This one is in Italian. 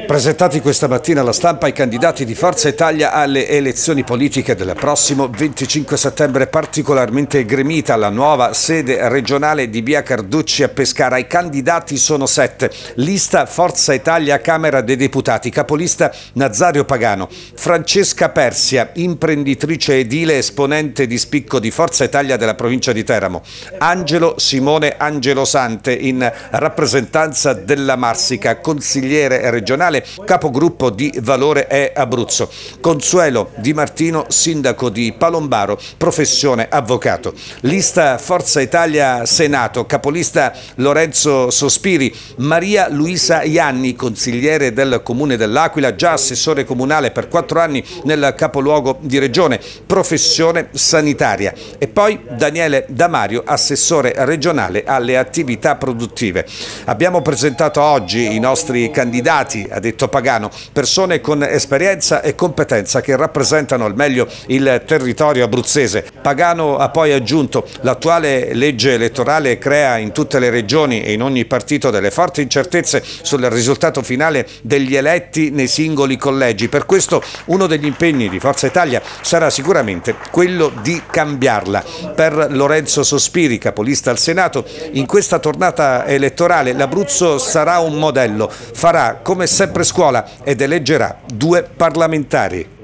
Presentati questa mattina alla stampa i candidati di Forza Italia alle elezioni politiche del prossimo 25 settembre, particolarmente gremita la nuova sede regionale di via Carducci a Pescara. I candidati sono 7. Lista Forza Italia Camera dei Deputati, capolista Nazario Pagano, Francesca Persia, imprenditrice edile, esponente di spicco di Forza Italia della provincia di Teramo, Angelo Simone Angelosante in rappresentanza della Marsica, consigliere regionale, capogruppo di Valore è Abruzzo, Consuelo Di Martino, sindaco di Palombaro, professione avvocato. Lista Forza Italia Senato, capolista Lorenzo Sospiri, Maria Luisa Ianni, consigliere del Comune dell'Aquila, già assessore comunale per 4 anni nel capoluogo di regione, professione sanitaria, e poi Daniele Damario, assessore regionale alle attività produttive. Abbiamo presentato oggi i nostri candidati, ha detto Pagano, persone con esperienza e competenza che rappresentano al meglio il territorio abruzzese. Pagano ha poi aggiunto: l'attuale legge elettorale crea in tutte le regioni e in ogni partito delle forti incertezze sul risultato finale degli eletti nei singoli collegi. Per questo uno degli impegni di Forza Italia sarà sicuramente quello di cambiarla. Per Lorenzo Sospiri, capolista al Senato, in questa tornata elettorale l'Abruzzo sarà un modello, farà come sempre scuola ed eleggerà 2 parlamentari.